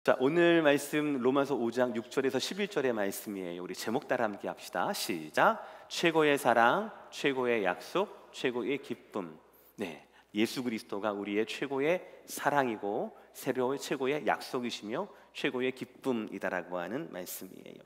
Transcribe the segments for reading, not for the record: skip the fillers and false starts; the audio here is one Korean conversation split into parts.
자, 오늘 말씀 로마서 5장 6절에서 11절의 말씀이에요. 우리 제목 따라 함께 합시다. 시작. 최고의 사랑, 최고의 약속, 최고의 기쁨. 네, 예수 그리스도가 우리의 최고의 사랑이고 새로운 최고의 약속이시며 최고의 기쁨이다라고 하는 말씀이에요.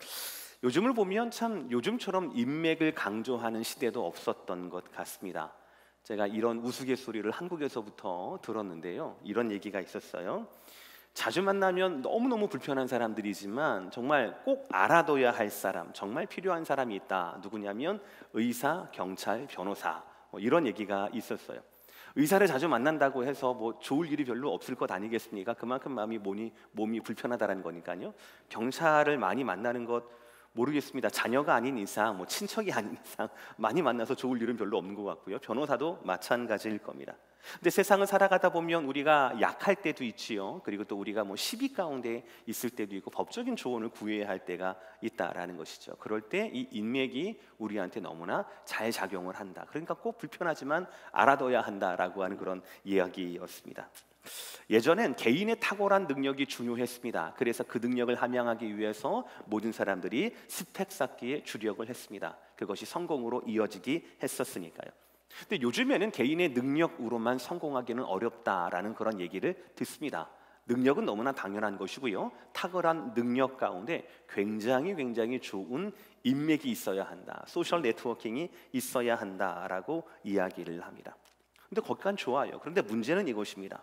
요즘을 보면 참 요즘처럼 인맥을 강조하는 시대도 없었던 것 같습니다. 제가 이런 우스갯소리를 한국에서부터 들었는데요, 이런 얘기가 있었어요. 자주 만나면 너무너무 불편한 사람들이지만 정말 꼭 알아둬야 할 사람, 정말 필요한 사람이 있다. 누구냐면 의사, 경찰, 변호사, 이런 얘기가 있었어요. 의사를 자주 만난다고 해서 뭐 좋을 일이 별로 없을 것 아니겠습니까? 그만큼 몸이 불편하다는 거니까요. 경찰을 많이 만나는 것 모르겠습니다. 자녀가 아닌 이상, 뭐 친척이 아닌 이상 많이 만나서 좋을 일은 별로 없는 것 같고요. 변호사도 마찬가지일 겁니다. 근데 세상을 살아가다 보면 우리가 약할 때도 있지요. 그리고 또 우리가 뭐 시비 가운데 있을 때도 있고 법적인 조언을 구해야 할 때가 있다라는 것이죠. 그럴 때 이 인맥이 우리한테 너무나 잘 작용을 한다. 그러니까 꼭 불편하지만 알아둬야 한다라고 하는 그런 이야기였습니다. 예전엔 개인의 탁월한 능력이 중요했습니다. 그래서 그 능력을 함양하기 위해서 모든 사람들이 스펙 쌓기에 주력을 했습니다. 그것이 성공으로 이어지기 했었으니까요. 근데 요즘에는 개인의 능력으로만 성공하기는 어렵다라는 그런 얘기를 듣습니다. 능력은 너무나 당연한 것이고요, 탁월한 능력 가운데 굉장히 좋은 인맥이 있어야 한다, 소셜 네트워킹이 있어야 한다라고 이야기를 합니다. 근데 거기까지 좋아요. 그런데 문제는 이것입니다.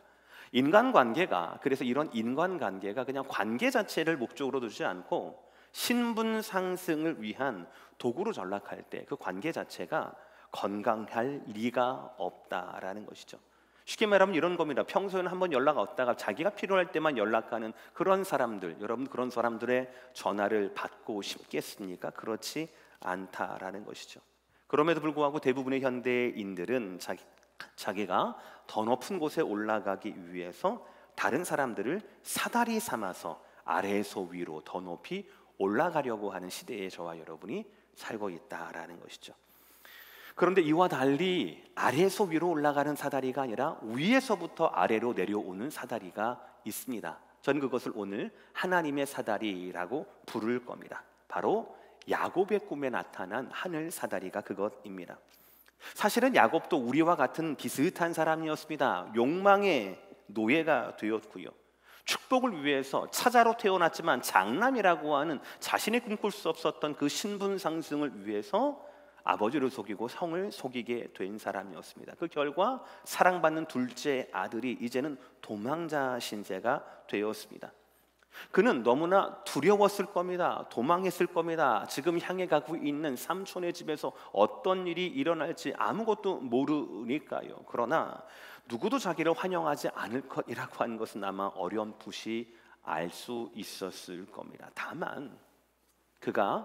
인간관계가, 그래서 이런 인간관계가 그냥 관계 자체를 목적으로 두지 않고 신분 상승을 위한 도구로 전락할 때 그 관계 자체가 건강할 리가 없다라는 것이죠. 쉽게 말하면 이런 겁니다. 평소에는 한번 연락 없다가 자기가 필요할 때만 연락하는 그런 사람들, 여러분 그런 사람들의 전화를 받고 싶겠습니까? 그렇지 않다라는 것이죠. 그럼에도 불구하고 대부분의 현대인들은 자기가 더 높은 곳에 올라가기 위해서 다른 사람들을 사다리 삼아서 아래에서 위로 더 높이 올라가려고 하는 시대에 저와 여러분이 살고 있다라는 것이죠. 그런데 이와 달리 아래에서 위로 올라가는 사다리가 아니라 위에서부터 아래로 내려오는 사다리가 있습니다. 전 그것을 오늘 하나님의 사다리라고 부를 겁니다. 바로 야곱의 꿈에 나타난 하늘 사다리가 그것입니다. 사실은 야곱도 우리와 같은 비슷한 사람이었습니다. 욕망의 노예가 되었고요, 축복을 위해서 차자로 태어났지만 장남이라고 하는 자신이 꿈꿀 수 없었던 그 신분 상승을 위해서 아버지를 속이고 성을 속이게 된 사람이었습니다. 그 결과 사랑받는 둘째 아들이 이제는 도망자 신세가 되었습니다. 그는 너무나 두려웠을 겁니다. 도망했을 겁니다. 지금 향해 가고 있는 삼촌의 집에서 어떤 일이 일어날지 아무것도 모르니까요. 그러나 누구도 자기를 환영하지 않을 것이라고 하는 것은 아마 어렴풋이 알 수 있었을 겁니다. 다만 그가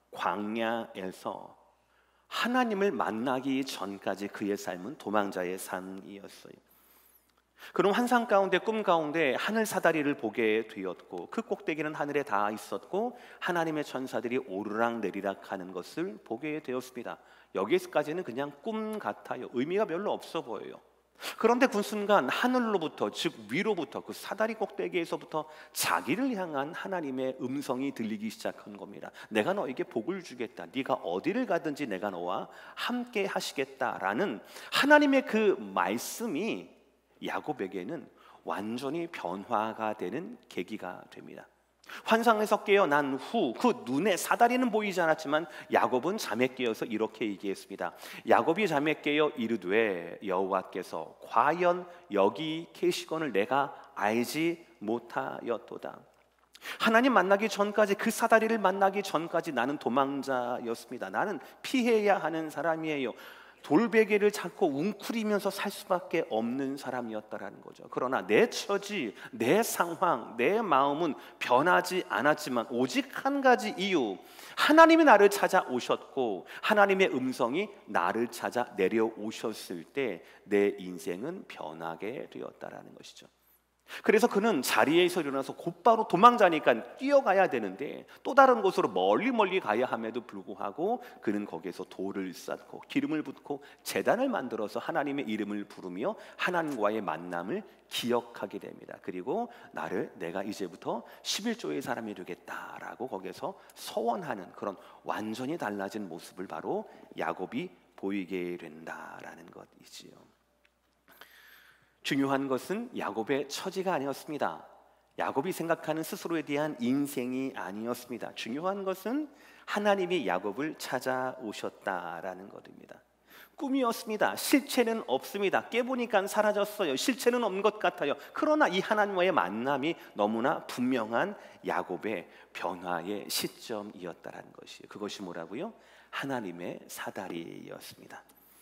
광야에서 하나님을 만나기 전까지 그의 삶은 도망자의 삶이었어요. 그럼 환상 가운데, 꿈 가운데 하늘 사다리를 보게 되었고 그 꼭대기는 하늘에 닿아 있었고 하나님의 천사들이 오르락 내리락 하는 것을 보게 되었습니다. 여기까지는 그냥 꿈 같아요. 의미가 별로 없어 보여요. 그런데 그 순간 하늘로부터, 즉 위로부터, 그 사다리 꼭대기에서부터 자기를 향한 하나님의 음성이 들리기 시작한 겁니다. 내가 너에게 복을 주겠다, 네가 어디를 가든지 내가 너와 함께 하시겠다라는 하나님의 그 말씀이 야곱에게는 완전히 변화가 되는 계기가 됩니다. 환상에서 깨어난 후 그 눈에 사다리는 보이지 않았지만 야곱은 잠에 깨어서 이렇게 얘기했습니다. 야곱이 잠에 깨어 이르되 여호와께서 과연 여기 계시거늘 내가 알지 못하였도다. 하나님 만나기 전까지, 그 사다리를 만나기 전까지 나는 도망자였습니다. 나는 피해야 하는 사람이에요. 돌베개를 잡고 웅크리면서 살 수밖에 없는 사람이었다라는 거죠. 그러나 내 처지, 내 상황, 내 마음은 변하지 않았지만 오직 한 가지 이유, 하나님이 나를 찾아오셨고 하나님의 음성이 나를 찾아 내려오셨을 때 내 인생은 변하게 되었다라는 것이죠. 그래서 그는 자리에서 일어나서 곧바로 도망자니까 뛰어가야 되는데 또 다른 곳으로 멀리 가야 함에도 불구하고 그는 거기에서 돌을 쌓고 기름을 붓고 제단을 만들어서 하나님의 이름을 부르며 하나님과의 만남을 기억하게 됩니다. 그리고 내가 이제부터 11조의 사람이 되겠다라고 거기에서 서원하는 그런 완전히 달라진 모습을 바로 야곱이 보이게 된다라는 것이지요. 중요한 것은 야곱의 처지가 아니었습니다. 야곱이 생각하는 스스로에 대한 인생이 아니었습니다. 중요한 것은 하나님이 야곱을 찾아오셨다라는 것입니다. 꿈이었습니다. 실체는 없습니다. 깨보니까 사라졌어요. 실체는 없는 것 같아요. 그러나 이 하나님과의 만남이 너무나 분명한 야곱의 변화의 시점이었다라는 것이에요. 그것이 뭐라고요? 하나님의 사다리였습니다.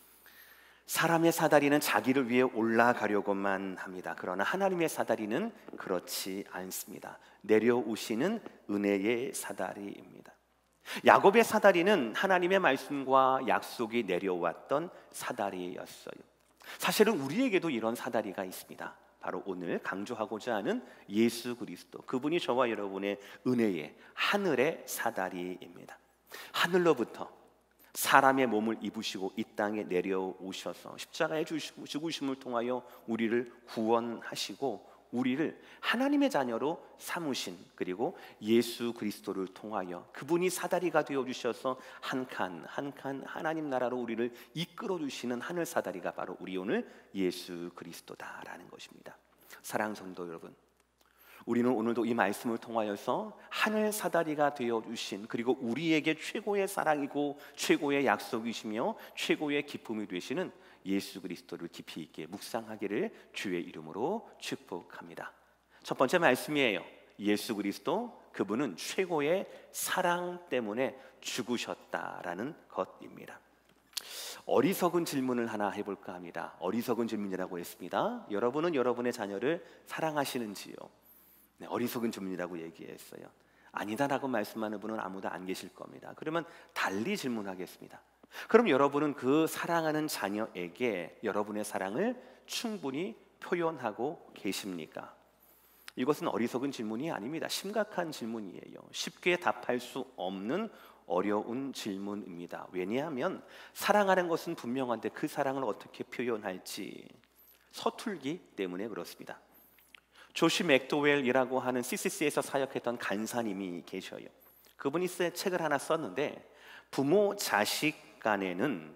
사람의 사다리는 자기를 위해 올라가려고만 합니다. 그러나 하나님의 사다리는 그렇지 않습니다. 내려오시는 은혜의 사다리입니다. 야곱의 사다리는 하나님의 말씀과 약속이 내려왔던 사다리였어요. 사실은 우리에게도 이런 사다리가 있습니다. 바로 오늘 강조하고자 하는 예수 그리스도, 그분이 저와 여러분의 은혜의 하늘의 사다리입니다. 하늘로부터 사람의 몸을 입으시고 이 땅에 내려오셔서 십자가의 죽으심을 통하여 우리를 구원하시고 우리를 하나님의 자녀로 삼으신, 그리고 예수 그리스도를 통하여 그분이 사다리가 되어주셔서 한 칸 한 칸 하나님 나라로 우리를 이끌어 주시는 하늘 사다리가 바로 우리 오늘 예수 그리스도다라는 것입니다. 사랑하는 성도 여러분, 우리는 오늘도 이 말씀을 통하여서 하늘 사다리가 되어주신, 그리고 우리에게 최고의 사랑이고 최고의 약속이시며 최고의 기쁨이 되시는 예수 그리스도를 깊이 있게 묵상하기를 주의 이름으로 축복합니다. 첫 번째 말씀이에요. 예수 그리스도, 그분은 최고의 사랑 때문에 죽으셨다라는 것입니다. 어리석은 질문을 하나 해볼까 합니다. 어리석은 질문이라고 했습니다. 여러분은 여러분의 자녀를 사랑하시는지요? 네, 어리석은 질문이라고 얘기했어요. 아니다라고 말씀하는 분은 아무도 안 계실 겁니다. 그러면 달리 질문하겠습니다. 그럼 여러분은 그 사랑하는 자녀에게 여러분의 사랑을 충분히 표현하고 계십니까? 이것은 어리석은 질문이 아닙니다. 심각한 질문이에요. 쉽게 답할 수 없는 어려운 질문입니다. 왜냐하면 사랑하는 것은 분명한데 그 사랑을 어떻게 표현할지 서툴기 때문에 그렇습니다. 조시 맥도웰이라고 하는 CCC에서 사역했던 간사님이 계셔요. 그분이 책을 하나 썼는데 부모 자식 간에는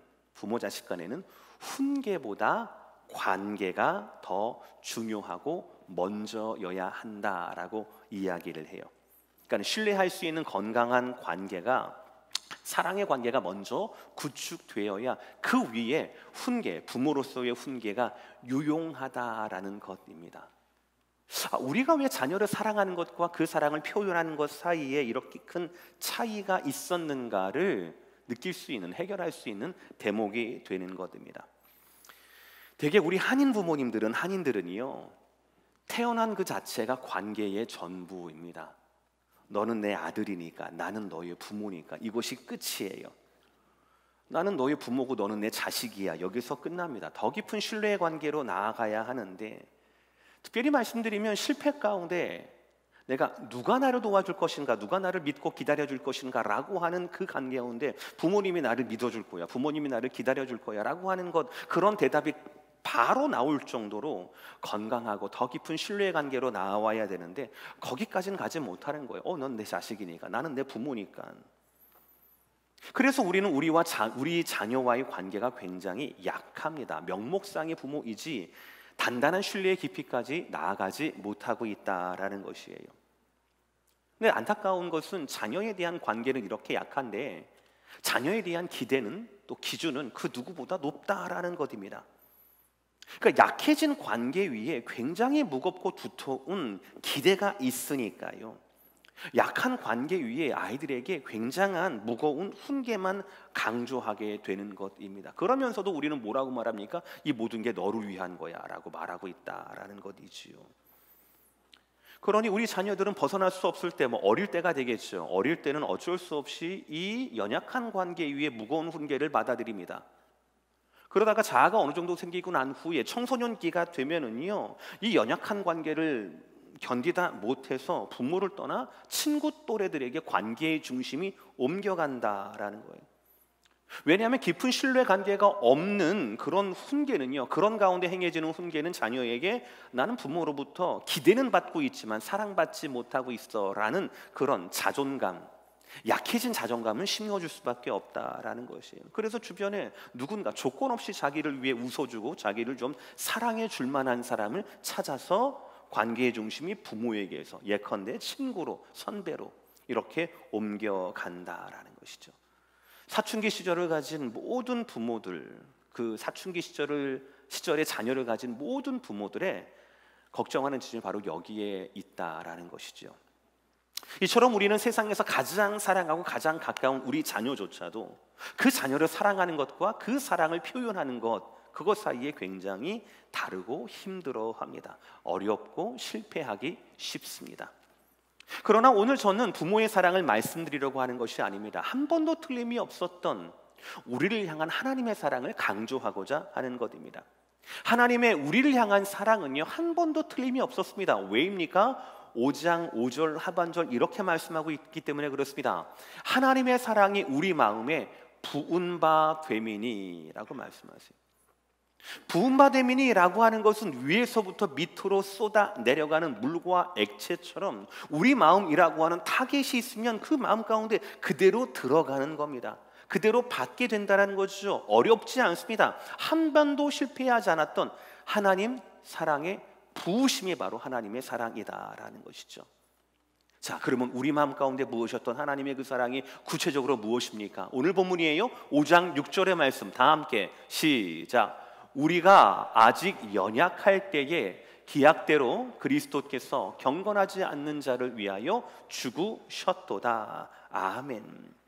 훈계보다 관계가 더 중요하고 먼저여야 한다라고 이야기를 해요. 그러니까 신뢰할 수 있는 건강한 관계가, 사랑의 관계가 먼저 구축되어야 그 위에 훈계, 부모로서의 훈계가 유용하다라는 것입니다. 우리가 왜 자녀를 사랑하는 것과 그 사랑을 표현하는 것 사이에 이렇게 큰 차이가 있었는가를 느낄 수 있는, 해결할 수 있는 대목이 되는 것입니다. 되게 우리 한인들은요, 태어난 그 자체가 관계의 전부입니다. 너는 내 아들이니까, 나는 너의 부모니까, 이것이 끝이에요. 나는 너의 부모고 너는 내 자식이야, 여기서 끝납니다. 더 깊은 신뢰의 관계로 나아가야 하는데, 특별히 말씀드리면 실패 가운데 내가 누가 나를 도와줄 것인가, 누가 나를 믿고 기다려줄 것인가 라고 하는 그 관계 가운데 부모님이 나를 믿어줄 거야, 부모님이 나를 기다려줄 거야 라고 하는 것, 그런 대답이 바로 나올 정도로 건강하고 더 깊은 신뢰의 관계로 나와야 되는데 거기까지는 가지 못하는 거예요. 넌 내 자식이니까, 나는 내 부모니까. 그래서 우리는 우리 자녀와의 관계가 굉장히 약합니다. 명목상의 부모이지 단단한 신뢰의 깊이까지 나아가지 못하고 있다라는 것이에요. 근데 안타까운 것은 자녀에 대한 관계는 이렇게 약한데 자녀에 대한 기대는, 또 기준은 그 누구보다 높다라는 것입니다. 그러니까 약해진 관계 위에 굉장히 무겁고 두터운 기대가 있으니까요, 약한 관계 위에 아이들에게 굉장한 무거운 훈계만 강조하게 되는 것입니다. 그러면서도 우리는 뭐라고 말합니까? 이 모든 게 너를 위한 거야 라고 말하고 있다라는 것이지요. 그러니 우리 자녀들은 벗어날 수 없을 때, 어릴 때가 되겠죠. 어릴 때는 어쩔 수 없이 이 연약한 관계 위에 무거운 훈계를 받아들입니다. 그러다가 자아가 어느 정도 생기고 난 후에 청소년기가 되면은요, 이 연약한 관계를 견디다 못해서 부모를 떠나 친구 또래들에게 관계의 중심이 옮겨간다라는 거예요. 왜냐하면 깊은 신뢰 관계가 없는 그런 훈계는요, 그런 가운데 행해지는 훈계는 자녀에게 나는 부모로부터 기대는 받고 있지만 사랑받지 못하고 있어 라는 그런 자존감, 약해진 자존감을 심어줄 수밖에 없다라는 것이에요. 그래서 주변에 누군가 조건 없이 자기를 위해 웃어주고 자기를 좀 사랑해 줄 만한 사람을 찾아서 관계의 중심이 부모에게서 예컨대 친구로, 선배로 이렇게 옮겨간다라는 것이죠. 사춘기 시절을 가진 모든 부모들, 그 사춘기 시절의 자녀를 가진 모든 부모들의 걱정하는 지점이 바로 여기에 있다라는 것이죠. 이처럼 우리는 세상에서 가장 사랑하고 가장 가까운 우리 자녀조차도 그 자녀를 사랑하는 것과 그 사랑을 표현하는 것, 그것 사이에 굉장히 다르고 힘들어합니다. 어렵고 실패하기 쉽습니다. 그러나 오늘 저는 부모의 사랑을 말씀드리려고 하는 것이 아닙니다. 한 번도 틀림이 없었던 우리를 향한 하나님의 사랑을 강조하고자 하는 것입니다. 하나님의 우리를 향한 사랑은요, 한 번도 틀림이 없었습니다. 왜입니까? 5장 5절 하반절 이렇게 말씀하고 있기 때문에 그렇습니다. 하나님의 사랑이 우리 마음에 부은 바 되미니라고 말씀하세요. 부은 바 되미니라고 하는 것은 위에서부터 밑으로 쏟아 내려가는 물과 액체처럼 우리 마음이라고 하는 타겟이 있으면 그 마음 가운데 그대로 들어가는 겁니다. 그대로 받게 된다는 거죠. 어렵지 않습니다. 한 번도 실패하지 않았던 하나님 사랑의 부으심이 바로 하나님의 사랑이다라는 것이죠. 자, 그러면 우리 마음 가운데 부으셨던 하나님의 그 사랑이 구체적으로 무엇입니까? 오늘 본문이에요. 5장 6절의 말씀 다 함께 시작. 우리가 아직 연약할 때에 기약대로 그리스도께서 경건하지 않는 자를 위하여 죽으셨도다. 아멘.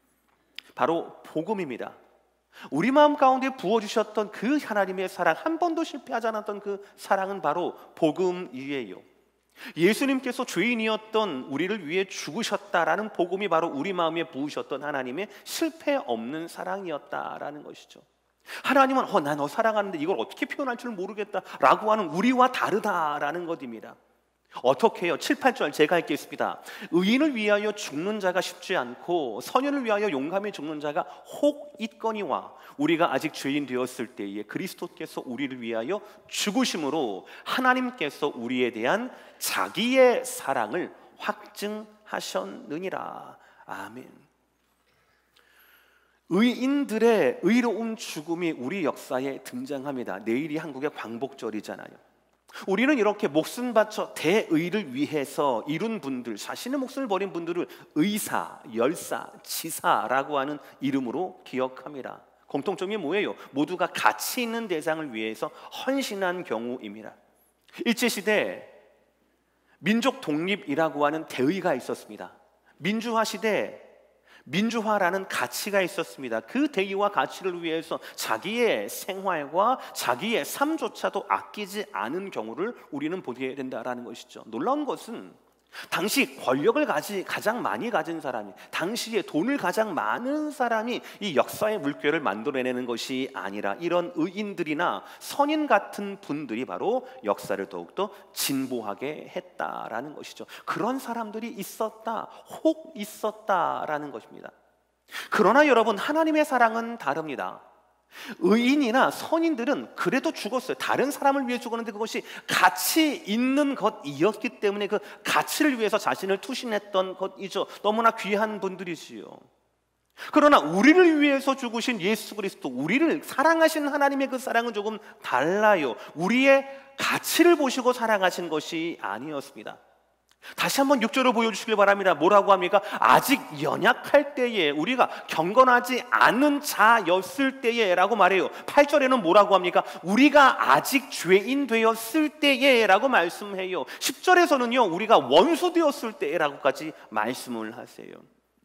바로 복음입니다. 우리 마음 가운데 부어주셨던 그 하나님의 사랑, 한 번도 실패하지 않았던 그 사랑은 바로 복음이에요. 예수님께서 죄인이었던 우리를 위해 죽으셨다라는 복음이 바로 우리 마음에 부으셨던 하나님의 실패 없는 사랑이었다라는 것이죠. 하나님은 나 너 사랑하는데 이걸 어떻게 표현할 줄 모르겠다라고 하는 우리와 다르다라는 것입니다. 어떻게 해요? 7, 8절 제가 읽겠습니다. 의인을 위하여 죽는 자가 쉽지 않고 선인을 위하여 용감히 죽는 자가 혹 있거니와 우리가 아직 죄인 되었을 때에 그리스도께서 우리를 위하여 죽으심으로 하나님께서 우리에 대한 자기의 사랑을 확증하셨느니라. 아멘. 의인들의 의로운 죽음이 우리 역사에 등장합니다. 내일이 한국의 광복절이잖아요. 우리는 이렇게 목숨 바쳐 대의를 위해서 이룬 분들, 자신의 목숨을 버린 분들을 의사, 열사, 지사라고 하는 이름으로 기억합니다. 공통점이 뭐예요? 모두가 가치 있는 대상을 위해서 헌신한 경우입니다. 일제시대 민족 독립이라고 하는 대의가 있었습니다. 민주화 시대 민주화라는 가치가 있었습니다. 그 대의와 가치를 위해서 자기의 생활과 자기의 삶조차도 아끼지 않은 경우를 우리는 보게 된다라는 것이죠. 놀라운 것은 당시 권력을 가장 많이 가진 사람이, 당시에 돈을 가장 많은 사람이 이 역사의 물결을 만들어내는 것이 아니라 이런 의인들이나 선인 같은 분들이 바로 역사를 더욱더 진보하게 했다라는 것이죠. 그런 사람들이 있었다, 혹 있었다라는 것입니다. 그러나 여러분, 하나님의 사랑은 다릅니다. 의인이나 선인들은 그래도 죽었어요. 다른 사람을 위해 죽었는데 그것이 가치 있는 것이었기 때문에 그 가치를 위해서 자신을 투신했던 것이죠. 너무나 귀한 분들이지요. 그러나 우리를 위해서 죽으신 예수 그리스도, 우리를 사랑하신 하나님의 그 사랑은 조금 달라요. 우리의 가치를 보시고 사랑하신 것이 아니었습니다. 다시 한번 6절을 보여주시길 바랍니다. 뭐라고 합니까? 아직 연약할 때에, 우리가 경건하지 않은 자였을 때에 라고 말해요. 8절에는 뭐라고 합니까? 우리가 아직 죄인 되었을 때에 라고 말씀해요. 10절에서는요 우리가 원수 되었을 때에 라고까지 말씀을 하세요.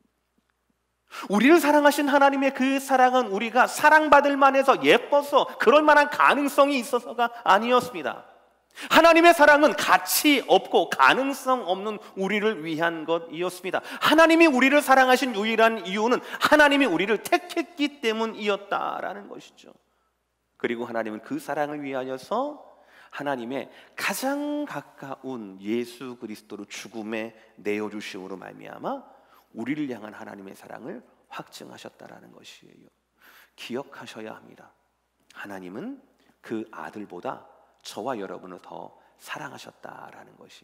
우리를 사랑하신 하나님의 그 사랑은 우리가 사랑받을 만해서 예뻐서 그럴 만한 가능성이 있어서가 아니었습니다. 하나님의 사랑은 가치 없고 가능성 없는 우리를 위한 것이었습니다. 하나님이 우리를 사랑하신 유일한 이유는 하나님이 우리를 택했기 때문이었다라는 것이죠. 그리고 하나님은 그 사랑을 위하여서 하나님의 가장 가까운 예수 그리스도로 죽음에 내어주심으로 말미암아 우리를 향한 하나님의 사랑을 확증하셨다라는 것이에요. 기억하셔야 합니다. 하나님은 그 아들보다 저와 여러분을 더 사랑하셨다라는 것이.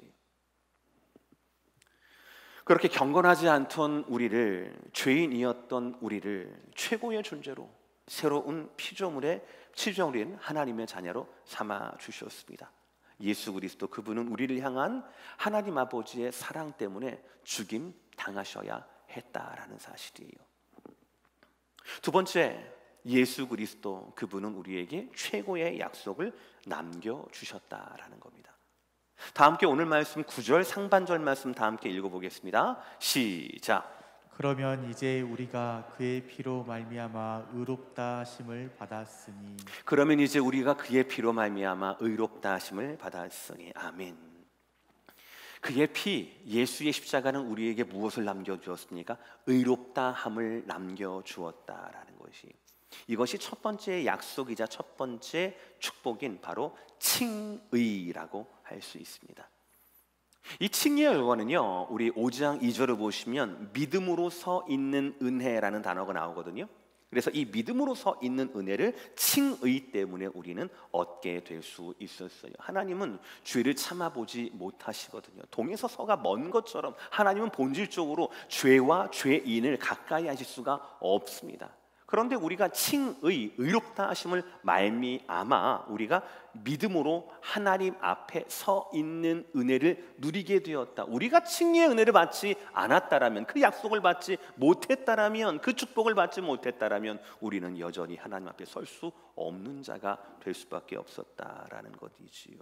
그렇게 경건하지 않던 우리를, 죄인이었던 우리를 최고의 존재로 새로운 피조물인 하나님의 자녀로 삼아 주셨습니다. 예수 그리스도, 그분은 우리를 향한 하나님 아버지의 사랑 때문에 죽임 당하셔야 했다라는 사실이에요. 두 번째, 예수 그리스도, 그분은 우리에게 최고의 약속을 남겨주셨다라는 겁니다. 다 함께 오늘 말씀 9절 상반절 말씀 다 함께 읽어보겠습니다. 시작. 그러면 이제 우리가 그의 피로 말미암아 의롭다 하심을 받았으니 그러면 이제 우리가 그의 피로 말미암아 의롭다 하심을 받았으니. 아멘. 그의 피, 예수의 십자가는 우리에게 무엇을 남겨주었습니까? 의롭다 함을 남겨주었다라는 것이. 이것이 첫 번째 약속이자 첫 번째 축복인 바로 칭의라고 할 수 있습니다. 이 칭의의 의원은요, 우리 5장 2절을 보시면 믿음으로 서 있는 은혜라는 단어가 나오거든요. 그래서 이 믿음으로 서 있는 은혜를 칭의 때문에 우리는 얻게 될 수 있었어요. 하나님은 죄를 참아보지 못하시거든요. 동에서 서가 먼 것처럼 하나님은 본질적으로 죄와 죄인을 가까이 하실 수가 없습니다. 그런데 우리가 칭의, 의롭다 하심을 말미암아 우리가 믿음으로 하나님 앞에 서 있는 은혜를 누리게 되었다. 우리가 칭의의 은혜를 받지 않았다라면, 그 약속을 받지 못했다라면, 그 축복을 받지 못했다라면 우리는 여전히 하나님 앞에 설 수 없는 자가 될 수밖에 없었다라는 것이지요.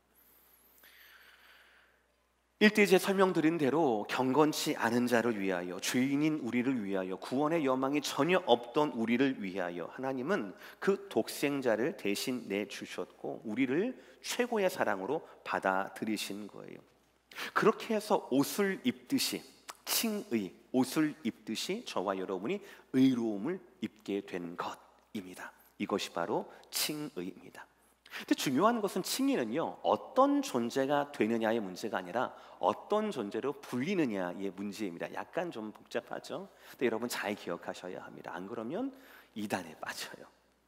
1대제 설명드린 대로 경건치 않은 자를 위하여, 죄인인 우리를 위하여, 구원의 여망이 전혀 없던 우리를 위하여 하나님은 그 독생자를 대신 내주셨고 우리를 최고의 사랑으로 받아들이신 거예요. 그렇게 해서 옷을 입듯이, 칭의, 옷을 입듯이 저와 여러분이 의로움을 입게 된 것입니다. 이것이 바로 칭의입니다. 근데 중요한 것은 칭의는요, 어떤 존재가 되느냐의 문제가 아니라 어떤 존재로 불리느냐의 문제입니다. 약간 좀 복잡하죠? 근데 여러분 잘 기억하셔야 합니다. 안 그러면 이단에 빠져요.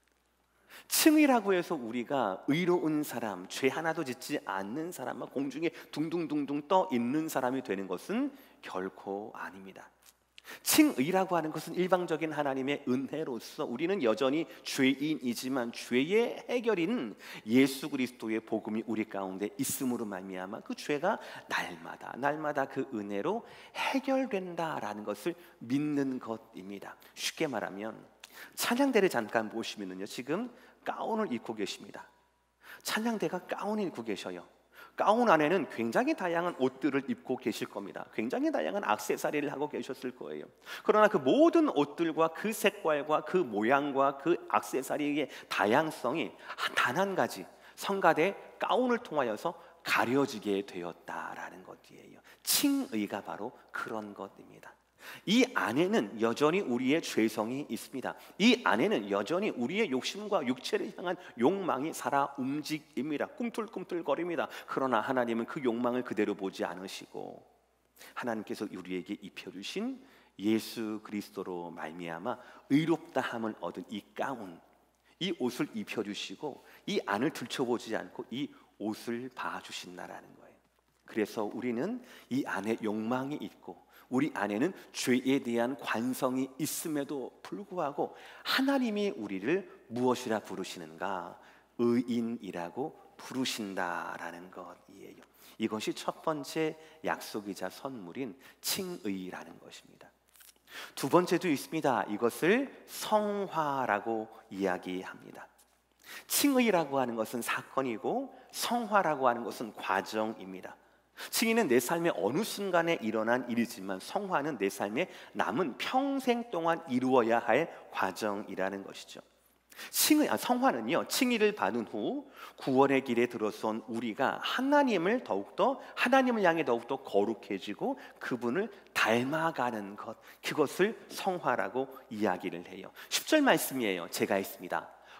칭의라고 해서 우리가 의로운 사람, 죄 하나도 짓지 않는 사람만 공중에 둥둥둥둥 떠 있는 사람이 되는 것은 결코 아닙니다. 칭의라고 하는 것은 일방적인 하나님의 은혜로서 우리는 여전히 죄인이지만 죄의 해결인 예수 그리스도의 복음이 우리 가운데 있음으로 말미암아 그 죄가 날마다 그 은혜로 해결된다라는 것을 믿는 것입니다. 쉽게 말하면 찬양대를 잠깐 보시면요, 지금 가운을 입고 계십니다. 찬양대가 가운을 입고 계셔요. 가운 안에는 굉장히 다양한 옷들을 입고 계실 겁니다. 굉장히 다양한 액세서리를 하고 계셨을 거예요. 그러나 그 모든 옷들과 그 색깔과 그 모양과 그 액세서리의 다양성이 단 한 가지, 성가대 가운을 통하여서 가려지게 되었다라는 것이에요. 칭의가 바로 그런 것입니다. 이 안에는 여전히 우리의 죄성이 있습니다. 이 안에는 여전히 우리의 욕심과 육체를 향한 욕망이 살아 움직입니다. 꿈틀꿈틀거립니다. 그러나 하나님은 그 욕망을 그대로 보지 않으시고 하나님께서 우리에게 입혀주신 예수 그리스도로 말미암아 의롭다함을 얻은 이 가운, 이 옷을 입혀주시고 이 안을 들춰보지 않고 이 옷을 봐주신다라는 거예요. 그래서 우리는 이 안에 욕망이 있고 우리 안에는 죄에 대한 관성이 있음에도 불구하고 하나님이 우리를 무엇이라 부르시는가? 의인이라고 부르신다라는 것이에요. 이것이 첫 번째 약속이자 선물인 칭의라는 것입니다. 두 번째도 있습니다. 이것을 성화라고 이야기합니다. 칭의라고 하는 것은 사건이고 성화라고 하는 것은 과정입니다. 칭의는 내 삶의 어느 순간에 일어난 일이지만 성화는 내 삶에 남은 평생 동안 이루어야 할 과정이라는 것이죠. 성화는요, 칭의를 받은 후 구원의 길에 들어선 우리가 하나님을 향해 더욱더 거룩해지고 그분을 닮아가는 것, 그것을 성화라고 이야기를 해요. 10절 말씀이에요. 제가 했습니다.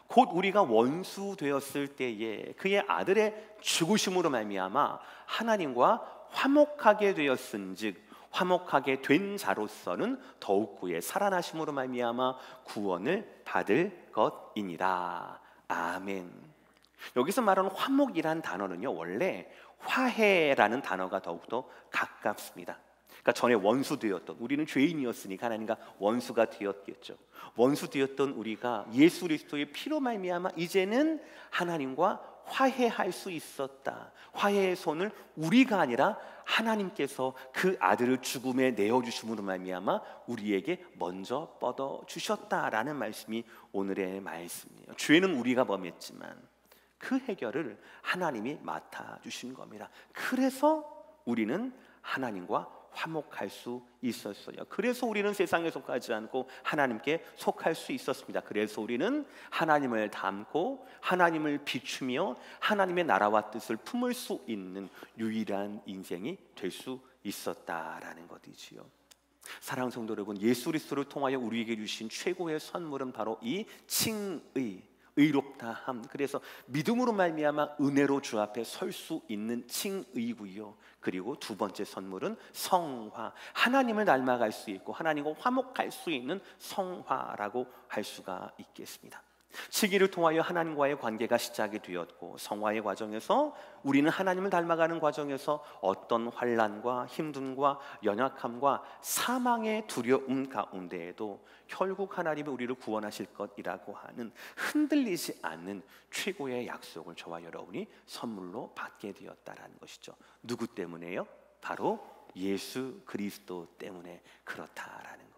곧 우리가 원수 되었을 때에 그의 아들의 죽으심으로 말미암아 하나님과 화목하게 되었은즉 화목하게 된 자로서는 더욱 그의 살아나심으로 말미암아 구원을 받을 것이니라. 아멘. 여기서 말하는 화목이란 단어는요, 원래 화해라는 단어가 더욱더 가깝습니다. 그러니까 전에 원수 되었던, 우리는 죄인이었으니까 하나님과 원수가 되었겠죠. 원수 되었던 우리가 예수 그리스도의 피로 말미암아 이제는 하나님과 화해할 수 있었다. 화해의 손을 우리가 아니라 하나님께서 그 아들을 죽음에 내어주심으로 말미암아 우리에게 먼저 뻗어 주셨다라는 말씀이 오늘의 말씀이에요. 죄는 우리가 범했지만 그 해결을 하나님이 맡아주신 겁니다. 그래서 우리는 하나님과 화목할 수 있었어요. 그래서 우리는 세상에 속하지 않고 하나님께 속할 수 있었습니다. 그래서 우리는 하나님을 닮고 하나님을 비추며 하나님의 나라와 뜻을 품을 수 있는 유일한 인생이 될 수 있었다라는 것이지요. 사랑하는 성도 여러분, 예수 그리스도를 통하여 우리에게 주신 최고의 선물은 바로 이 칭의, 의롭다함. 그래서 믿음으로 말미암아 은혜로 주 앞에 설 수 있는 칭의고요. 그리고 두 번째 선물은 성화, 하나님을 닮아갈 수 있고 하나님과 화목할 수 있는 성화라고 할 수가 있겠습니다. 시기를 통하여 하나님과의 관계가 시작이 되었고 성화의 과정에서 우리는 하나님을 닮아가는 과정에서 어떤 환난과 힘듦과 연약함과 사망의 두려움 가운데에도 결국 하나님이 우리를 구원하실 것이라고 하는 흔들리지 않는 최고의 약속을 저와 여러분이 선물로 받게 되었다라는 것이죠. 누구 때문에요? 바로 예수 그리스도 때문에 그렇다라는 거예요.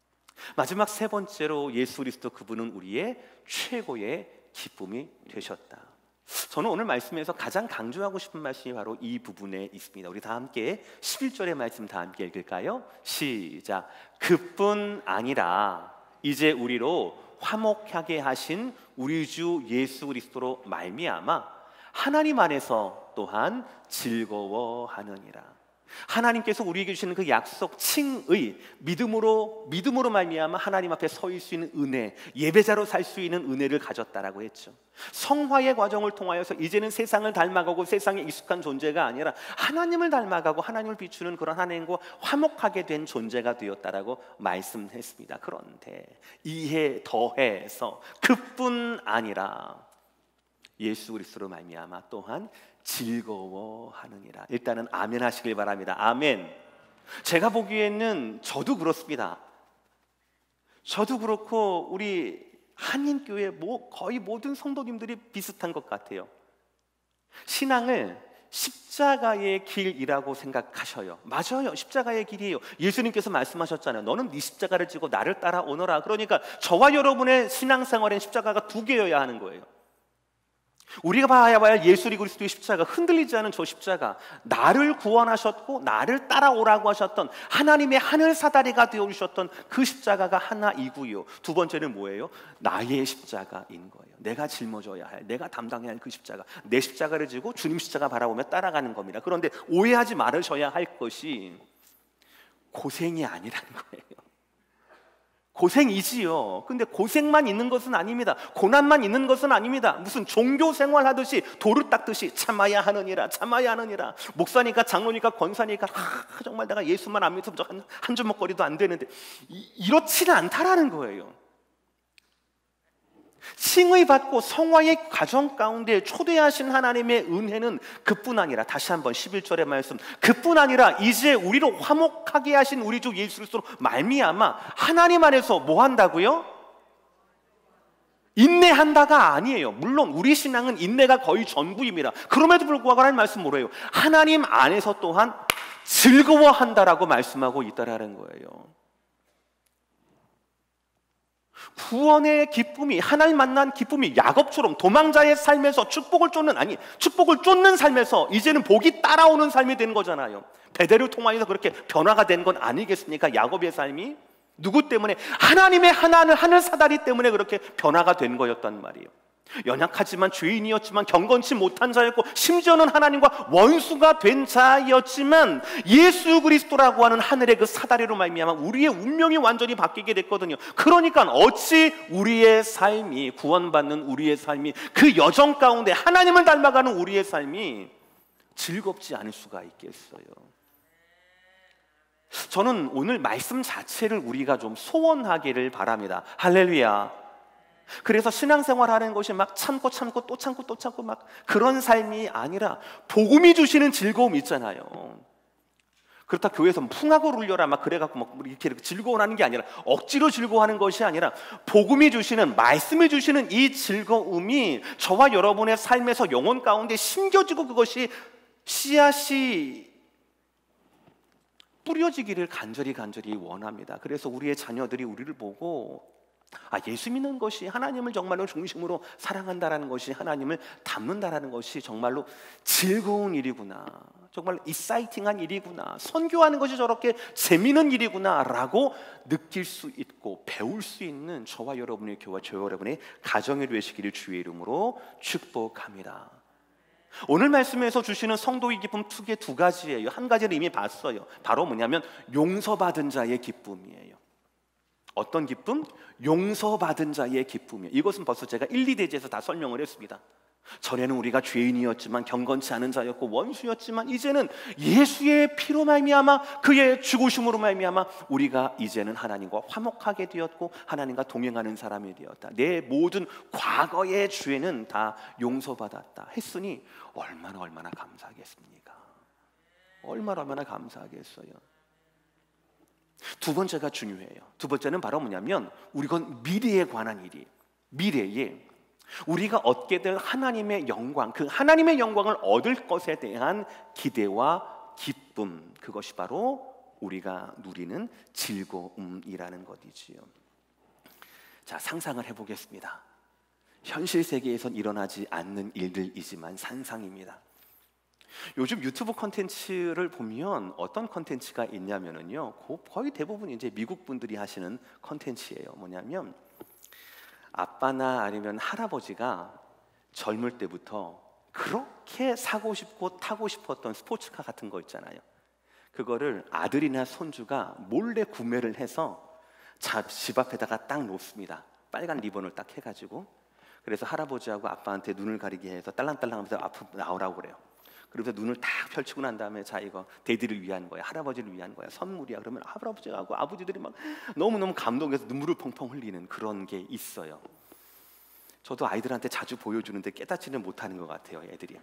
마지막 세 번째로 예수 그리스도 그분은 우리의 최고의 기쁨이 되셨다. 저는 오늘 말씀에서 가장 강조하고 싶은 말씀이 바로 이 부분에 있습니다. 우리 다 함께 11절의 말씀 다 함께 읽을까요? 시작. 그뿐 아니라 이제 우리로 화목하게 하신 우리 주 예수 그리스도로 말미암아 하나님 안에서 또한 즐거워하느니라. 하나님께서 우리에게 주시는 그 약속 칭의, 믿음으로 말미암아 하나님 앞에 서 수 있는 은혜, 예배자로 살 수 있는 은혜를 가졌다라고 했죠. 성화의 과정을 통하여서 이제는 세상을 닮아가고 세상에 익숙한 존재가 아니라 하나님을 닮아가고 하나님을 비추는 그런 하나님과 화목하게 된 존재가 되었다라고 말씀했습니다. 그런데 이에 더해서 그뿐 아니라 예수 그리스도로 말미암아 또한 즐거워하느니라. 일단은 아멘 하시길 바랍니다. 아멘. 제가 보기에는 저도 그렇습니다. 저도 그렇고 우리 한인교회 거의 모든 성도님들이 비슷한 것 같아요. 신앙을 십자가의 길이라고 생각하셔요. 맞아요, 십자가의 길이에요. 예수님께서 말씀하셨잖아요. 너는 네 십자가를 지고 나를 따라오너라. 그러니까 저와 여러분의 신앙생활엔 십자가가 두 개여야 하는 거예요. 우리가 봐야 할 예수 그리스도의 십자가, 흔들리지 않은 저 십자가, 나를 구원하셨고 나를 따라오라고 하셨던 하나님의 하늘 사다리가 되어주셨던 그 십자가가 하나이고요. 두 번째는 뭐예요? 나의 십자가인 거예요. 내가 짊어져야 할, 내가 담당해야 할 그 십자가, 내 십자가를 지고 주님 십자가 바라보며 따라가는 겁니다. 그런데 오해하지 말으셔야 할 것이 고생이 아니라는 거예요. 고생이지요. 근데 고생만 있는 것은 아닙니다. 고난만 있는 것은 아닙니다. 무슨 종교 생활 하듯이 도를 닦듯이 참아야 하느니라, 참아야 하느니라. 목사니까 장로니까 권사니까 정말 내가 예수만 안 믿으면 한 주먹거리도 안 되는데 이렇지는 않다라는 거예요. 칭의 받고 성화의 과정 가운데 초대하신 하나님의 은혜는 그뿐 아니라, 다시 한번 11절의 말씀, 그뿐 아니라 이제 우리로 화목하게 하신 우리 주 예수 그리스도로 말미암아 하나님 안에서 뭐 한다고요? 인내한다가 아니에요. 물론 우리 신앙은 인내가 거의 전부입니다. 그럼에도 불구하고 하나님 말씀 뭐래요? 하나님 안에서 또한 즐거워한다라고 말씀하고 있다라는 거예요. 구원의 기쁨이, 하나님 만난 기쁨이 야곱처럼 도망자의 삶에서 축복을 쫓는 삶에서 이제는 복이 따라오는 삶이 되는 거잖아요. 베델을 통하여서 그렇게 변화가 된 건 아니겠습니까? 야곱의 삶이 누구 때문에? 하나님의 하늘 사다리 때문에 그렇게 변화가 된 거였단 말이에요. 연약하지만 죄인이었지만 경건치 못한 자였고 심지어는 하나님과 원수가 된 자였지만 예수 그리스도라고 하는 하늘의 그 사다리로 말미암아 우리의 운명이 완전히 바뀌게 됐거든요. 그러니까 어찌 우리의 삶이, 구원받는 우리의 삶이, 그 여정 가운데 하나님을 닮아가는 우리의 삶이 즐겁지 않을 수가 있겠어요. 저는 오늘 말씀 자체를 우리가 좀 소원하기를 바랍니다. 할렐루야. 그래서 신앙생활하는 것이 막 참고 또 참고 막 그런 삶이 아니라 복음이 주시는 즐거움 있잖아요. 그렇다 교회에서 풍악을 울려라 막 그래갖고 막 이렇게 즐거워하는 게 아니라 억지로 즐거워하는 것이 아니라 복음이 주시는, 말씀이 주시는 이 즐거움이 저와 여러분의 삶에서 영혼 가운데 심겨지고 그것이 씨앗이 뿌려지기를 간절히 원합니다. 그래서 우리의 자녀들이 우리를 보고 예수 믿는 것이, 하나님을 정말로 중심으로 사랑한다라는 것이, 하나님을 닮는다라는 것이 정말로 즐거운 일이구나, 정말 익사이팅한 일이구나, 선교하는 것이 저렇게 재미있는 일이구나 라고 느낄 수 있고 배울 수 있는 저와 여러분의 교회와 저 여러분의 가정이 되시기를 주의 이름으로 축복합니다. 오늘 말씀에서 주시는 성도의 기쁨 크게 두 가지예요. 한 가지는 이미 봤어요. 바로 뭐냐면 용서받은 자의 기쁨이에요. 어떤 기쁨? 용서받은 자의 기쁨이에요. 이것은 벌써 제가 1, 2대지에서 다 설명을 했습니다. 전에는 우리가 죄인이었지만 경건치 않은 자였고 원수였지만 이제는 예수의 피로 말미암아, 그의 죽으심으로 말미암아 우리가 이제는 하나님과 화목하게 되었고 하나님과 동행하는 사람이 되었다. 내 모든 과거의 죄는 다 용서받았다 했으니 얼마나 감사하겠습니까? 얼마나 감사하겠어요. 두 번째가 중요해요. 두 번째는 바로 뭐냐면 우리건 미래에 관한 일이, 미래에 우리가 얻게 될 하나님의 영광, 그 하나님의 영광을 얻을 것에 대한 기대와 기쁨, 그것이 바로 우리가 누리는 즐거움이라는 것이지요. 자, 상상을 해보겠습니다. 현실 세계에선 일어나지 않는 일들이지만 상상입니다. 요즘 유튜브 콘텐츠를 보면 어떤 콘텐츠가 있냐면요, 거의 대부분 이제 미국 분들이 하시는 콘텐츠예요. 뭐냐면 아빠나 아니면 할아버지가 젊을 때부터 그렇게 사고 싶고 타고 싶었던 스포츠카 같은 거 있잖아요. 그거를 아들이나 손주가 몰래 구매를 해서 집 앞에다가 딱 놓습니다. 빨간 리본을 딱 해가지고. 그래서 할아버지하고 아빠한테 눈을 가리게 해서 딸랑딸랑하면서 앞으로 나오라고 그래요. 그래서 눈을 딱 펼치고 난 다음에 자, 이거 데디를 위한 거야, 할아버지를 위한 거야, 선물이야. 그러면 할아버지하고 아버지들이 막 너무너무 감동해서 눈물을 펑펑 흘리는 그런 게 있어요. 저도 아이들한테 자주 보여주는데 깨닫지는 못하는 것 같아요, 애들이.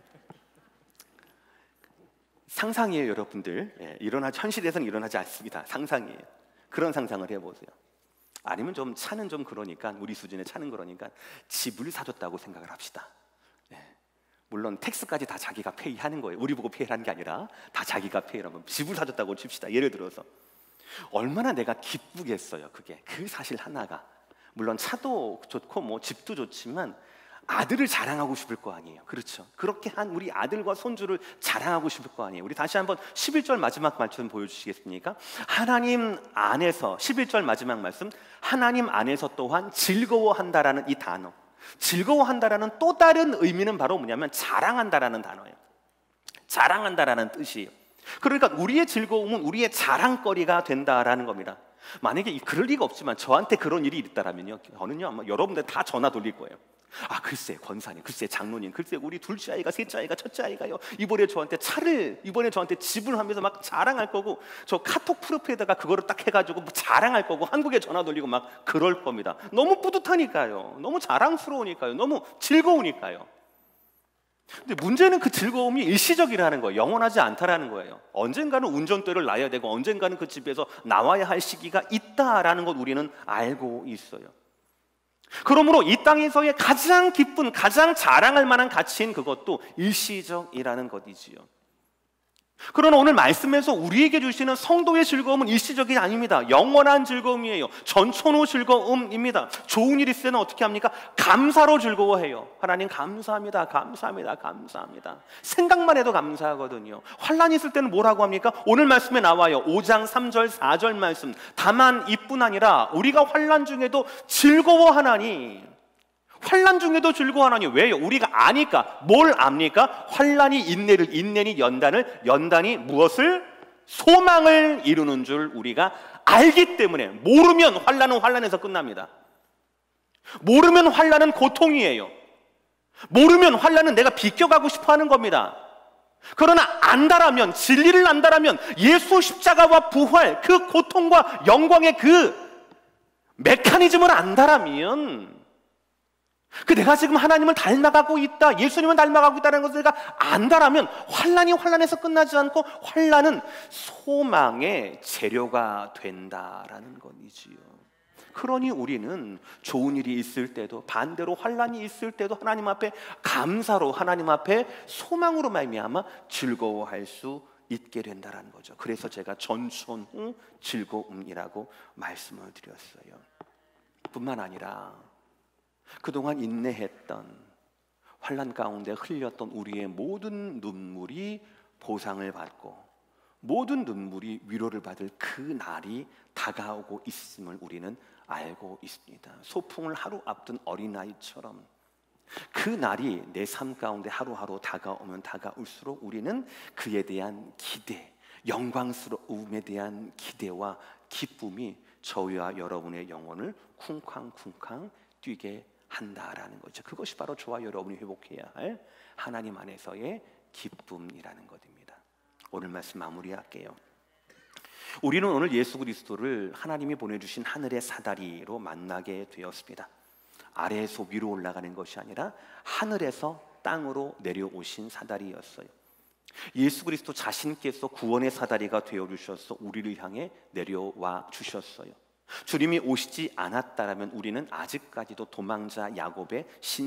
상상이에요, 여러분들. 현실에서는 일어나지 않습니다. 상상이에요. 그런 상상을 해보세요. 아니면 좀 차는 좀 그러니까, 우리 수준의 차는 그러니까 집을 사줬다고 생각을 합시다. 물론 텍스까지 다 자기가 페이하는 거예요. 우리 보고 페이하는 게 아니라 다 자기가 페이라면 집을 사줬다고 칩시다. 예를 들어서 얼마나 내가 기쁘겠어요. 그게 그 사실 하나가. 물론 차도 좋고 뭐 집도 좋지만 아들을 자랑하고 싶을 거 아니에요. 그렇죠? 그렇게 한 우리 아들과 손주를 자랑하고 싶을 거 아니에요. 우리 다시 한번 11절 마지막 말씀 보여주시겠습니까? 하나님 안에서, 11절 마지막 말씀, 하나님 안에서 또한 즐거워한다라는 이 단어, 즐거워한다라는 또 다른 의미는 바로 뭐냐면 자랑한다라는 단어예요. 자랑한다라는 뜻이에요. 그러니까 우리의 즐거움은 우리의 자랑거리가 된다라는 겁니다. 만약에 그럴 리가 없지만 저한테 그런 일이 있다라면요, 저는요 아마 여러분들 다 전화 돌릴 거예요. 글쎄 권사님, 글쎄 장로님, 글쎄 우리 둘째 아이가, 셋째 아이가, 첫째 아이가요 이번에 저한테 집을 하면서 막 자랑할 거고, 저 카톡 프로필에다가 그거를 딱 해가지고 자랑할 거고, 한국에 전화 돌리고 막 그럴 겁니다. 너무 뿌듯하니까요, 너무 자랑스러우니까요, 너무 즐거우니까요. 근데 문제는 그 즐거움이 일시적이라는 거예요. 영원하지 않다라는 거예요. 언젠가는 운전대를 놔야 되고 언젠가는 그 집에서 나와야 할 시기가 있다라는 것 우리는 알고 있어요. 그러므로 이 땅에서의 가장 기쁜, 가장 자랑할 만한 가치인 그것도 일시적이라는 것이지요. 그러나 오늘 말씀에서 우리에게 주시는 성도의 즐거움은 일시적이 아닙니다. 영원한 즐거움이에요. 전천후 즐거움입니다. 좋은 일이 있을 때는 어떻게 합니까? 감사로 즐거워해요. 하나님 감사합니다, 감사합니다, 감사합니다. 생각만 해도 감사하거든요. 환난이 있을 때는 뭐라고 합니까? 오늘 말씀에 나와요. 5장 3절 4절 말씀. 다만 이뿐 아니라 우리가 환난 중에도 즐거워하나니, 환난 중에도 즐거워하나니. 왜요? 우리가 아니까. 뭘 압니까? 환난이 인내를, 인내니 연단을, 연단이 무엇을? 소망을 이루는 줄 우리가 알기 때문에. 모르면 환난은 환난에서 끝납니다. 모르면 환난은 고통이에요. 모르면 환난은 내가 비껴가고 싶어하는 겁니다. 그러나 안다라면, 진리를 안다라면, 예수 십자가와 부활, 그 고통과 영광의 그 메커니즘을 안다라면, 내가 지금 하나님을 닮아가고 있다, 예수님을 닮아가고 있다는 것을 내가 안다라면 환난이 환난에서 끝나지 않고 환난은 소망의 재료가 된다라는 것이지요. 그러니 우리는 좋은 일이 있을 때도, 반대로 환난이 있을 때도 하나님 앞에 감사로, 하나님 앞에 소망으로 말미암아 즐거워할 수 있게 된다는 거죠. 그래서 제가 전손 후 즐거움이라고 말씀을 드렸어요. 뿐만 아니라 그동안 인내했던, 환난 가운데 흘렸던 우리의 모든 눈물이 보상을 받고 모든 눈물이 위로를 받을 그 날이 다가오고 있음을 우리는 알고 있습니다. 소풍을 하루 앞둔 어린아이처럼 그 날이 내 삶 가운데 하루하루 다가오면 다가올수록 우리는 그에 대한 기대, 영광스러움에 대한 기대와 기쁨이 저희와 여러분의 영혼을 쿵쾅쿵쾅 뛰게 한다라는 거죠. 그것이 바로 저와 여러분이 회복해야 할 하나님 안에서의 기쁨이라는 것입니다. 오늘 말씀 마무리할게요. 우리는 오늘 예수 그리스도를 하나님이 보내주신 하늘의 사다리로 만나게 되었습니다. 아래에서 위로 올라가는 것이 아니라 하늘에서 땅으로 내려오신 사다리였어요. 예수 그리스도 자신께서 구원의 사다리가 되어주셔서 우리를 향해 내려와 주셨어요. 주님이 오시지 않았다면 우리는 아직까지도 도망자 야곱의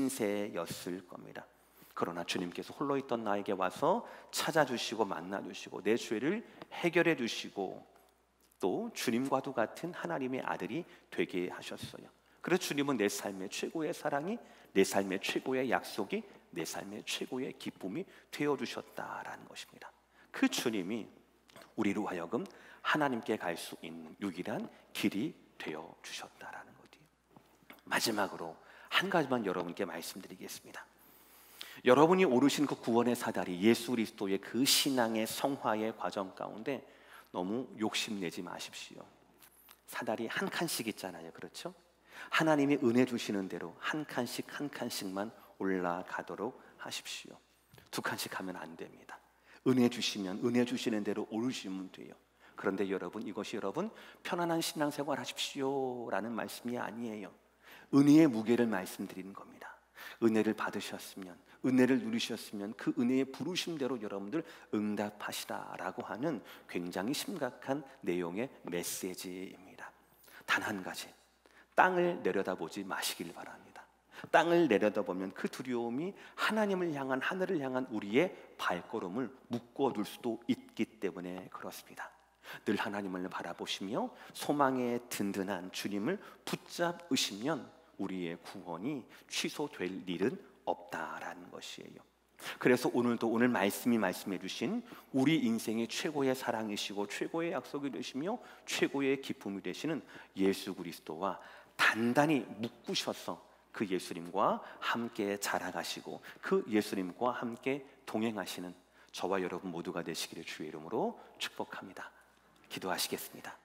신세였을 겁니다. 그러나 주님께서 홀로 있던 나에게 와서 찾아주시고 만나주시고 내 죄를 해결해 주시고 또 주님과도 같은 하나님의 아들이 되게 하셨어요. 그래서 주님은 내 삶의 최고의 사랑이, 내 삶의 최고의 약속이, 내 삶의 최고의 기쁨이 되어주셨다라는 것입니다. 그 주님이 우리로 하여금 하나님께 갈 수 있는 유일한 길이 되어주셨다라는 것이에요. 마지막으로 한 가지만 여러분께 말씀드리겠습니다. 여러분이 오르신 그 구원의 사다리, 예수 그리스도의 그 신앙의 성화의 과정 가운데 너무 욕심내지 마십시오. 사다리 한 칸씩 있잖아요, 그렇죠? 하나님이 은혜 주시는 대로 한 칸씩 한 칸씩만 올라가도록 하십시오. 두 칸씩 하면 안 됩니다. 은혜 주시면 은혜 주시는 대로 오르시면 돼요. 그런데 여러분, 이것이 여러분 편안한 신앙생활 하십시오 라는 말씀이 아니에요. 은혜의 무게를 말씀드리는 겁니다. 은혜를 받으셨으면, 은혜를 누리셨으면 그 은혜의 부르심대로 여러분들 응답하시라라고 하는 굉장히 심각한 내용의 메시지입니다. 단 한 가지, 땅을 내려다보지 마시길 바랍니다. 땅을 내려다보면 그 두려움이 하나님을 향한, 하늘을 향한 우리의 발걸음을 묶어둘 수도 있기 때문에 그렇습니다. 늘 하나님을 바라보시며 소망의 든든한 주님을 붙잡으시면 우리의 구원이 취소될 일은 없다라는 것이에요. 그래서 오늘도 오늘 말씀이 말씀해 주신 우리 인생의 최고의 사랑이시고 최고의 약속이 되시며 최고의 기쁨이 되시는 예수 그리스도와 단단히 묶으셔서 그 예수님과 함께 자라가시고 그 예수님과 함께 동행하시는 저와 여러분 모두가 되시기를 주의 이름으로 축복합니다. 기도하시겠습니다.